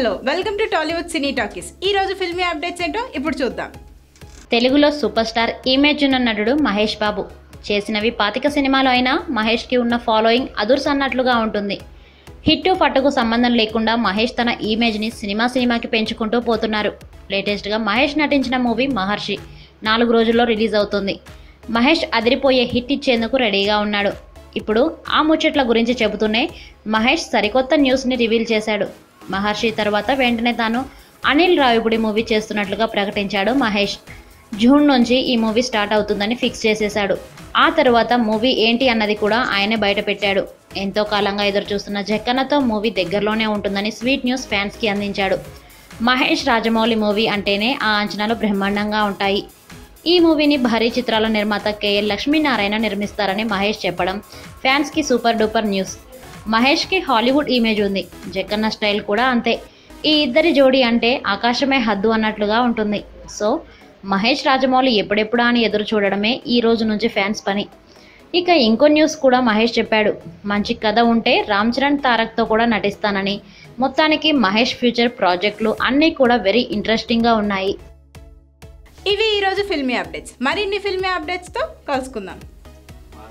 Hello welcome to Tollywood cine talkies. ఈ రోజు filmy updates ఏంటో ఇప్పుడు చూద్దాం. తెలుగులో సూపర్ స్టార్ ఇమేజ్ ఉన్న నటుడు మహేష్ బాబు. చేసినవి 25 సినిమాలు అయినా మహేష్కి ఉన్న ఫాలోయింగ్ అదుర్స్ అన్నట్లుగా ఉంటుంది. హిట్టు ఫట్టుకు సంబంధం లేకుండా మహేష్ తన ఇమేజ్ని సినిమాకి పెంచుకుంటూ పోతున్నారు. లేటెస్ట్గా మహేష్ నటించిన మూవీ మహర్షి 4 రోజుల్లో రిలీజ్ అవుతుంది. మహేష్ అదిరిపోయే హిట్ ఇచ్చేందుకు రెడీగా ఉన్నాడు. ఇప్పుడు ఆ ముచ్చట్ల గురించి చెబుతూనే మహేష్ సరికొత్త న్యూస్ని రివీల్ చేశాడు. మహర్షి తర్వాత వెంటనే తాను అనిల్ రావిపూడి మూవీ చేస్తున్నట్లుగా ప్రకటించాడు మహేష్. జూన్ నుంచి ఈ మూవీ స్టార్ట్ అవుతుందని ఫిక్స్ చేసేశాడు. ఆ తర్వాత మూవీ ఏంటి అన్నది కూడా ఆయనే బయటపెట్టాడు. ఎంతో కాలంగా ఎదురు చూస్తున్న జక్కన్నతో మూవీ దగ్గరలోనే ఉంటుందని స్వీట్ న్యూస్ ఫ్యాన్స్కి అందించాడు. మహేష్ రాజమౌళి మూవీ అంటేనే ఆ అంచనాలు బ్రహ్మాండంగా ఉంటాయి. ఈ మూవీని భారీ చిత్రాల నిర్మాత కేఎల్ లక్ష్మీనారాయణ నిర్మిస్తారని మహేష్ చెప్పడం ఫ్యాన్స్కి సూపర్ డూపర్ న్యూస్. మహేష్కి హాలీవుడ్ ఇమేజ్ ఉంది, జక్కన్న స్టైల్ కూడా అంతే. ఈ ఇద్దరి జోడీ అంటే ఆకాశమే హద్దు అన్నట్లుగా ఉంటుంది. సో మహేష్ రాజమౌళి ఎప్పుడెప్పుడా అని ఎదురు చూడడమే ఈ రోజు నుంచి ఫ్యాన్స్ పని. ఇక ఇంకో న్యూస్ కూడా మహేష్ చెప్పాడు. మంచి కథ ఉంటే రామ్ చరణ్ తారక్తో కూడా నటిస్తానని. మొత్తానికి మహేష్ ఫ్యూచర్ ప్రాజెక్టులు అన్నీ కూడా వెరీ ఇంట్రెస్టింగ్గా ఉన్నాయి. ఇవి ఈరోజు ఫిల్మీ అప్డేట్స్. మరిన్ని ఫిల్మీ అప్డేట్స్తో కలుసుకుందాం.